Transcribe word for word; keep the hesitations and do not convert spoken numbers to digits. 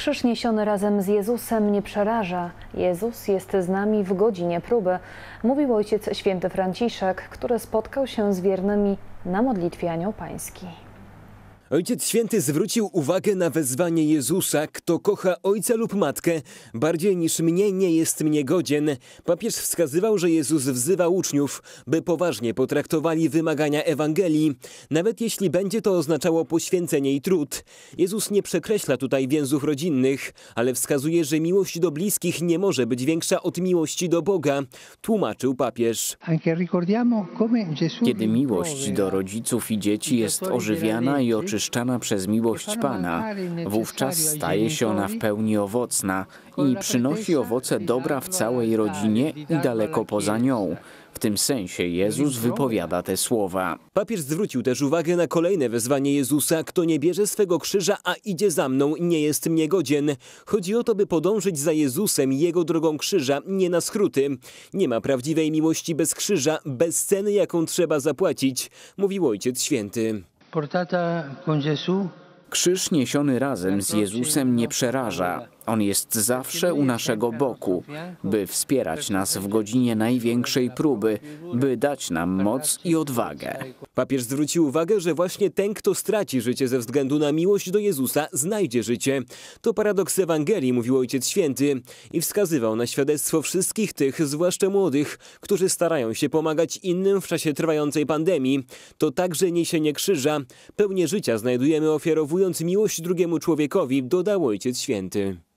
Krzyż niesiony razem z Jezusem nie przeraża. Jezus jest z nami w godzinie próby, mówił Ojciec Święty Franciszek, który spotkał się z wiernymi na modlitwie Anioł Pański. Ojciec Święty zwrócił uwagę na wezwanie Jezusa: kto kocha ojca lub matkę bardziej niż mnie, nie jest mnie godzien. Papież wskazywał, że Jezus wzywa uczniów, by poważnie potraktowali wymagania Ewangelii, nawet jeśli będzie to oznaczało poświęcenie i trud. Jezus nie przekreśla tutaj więzów rodzinnych, ale wskazuje, że miłość do bliskich nie może być większa od miłości do Boga, tłumaczył papież. Kiedy miłość do rodziców i dzieci jest ożywiana i oczyszczana przez miłość Pana, wówczas staje się ona w pełni owocna i przynosi owoce dobra w całej rodzinie i daleko poza nią. W tym sensie Jezus wypowiada te słowa. Papież zwrócił też uwagę na kolejne wezwanie Jezusa: kto nie bierze swego krzyża, a idzie za mną, nie jest mnie godzien. Chodzi o to, by podążyć za Jezusem i Jego drogą krzyża, nie na skróty. Nie ma prawdziwej miłości bez krzyża, bez ceny, jaką trzeba zapłacić, mówił Ojciec Święty. Krzyż niesiony razem z Jezusem nie przeraża. On jest zawsze u naszego boku, by wspierać nas w godzinie największej próby, by dać nam moc i odwagę. Papież zwrócił uwagę, że właśnie ten, kto straci życie ze względu na miłość do Jezusa, znajdzie życie. To paradoks Ewangelii, mówił Ojciec Święty, i wskazywał na świadectwo wszystkich tych, zwłaszcza młodych, którzy starają się pomagać innym w czasie trwającej pandemii. To także niesienie krzyża. Pełnię życia znajdujemy, ofiarowując miłość drugiemu człowiekowi, dodał Ojciec Święty.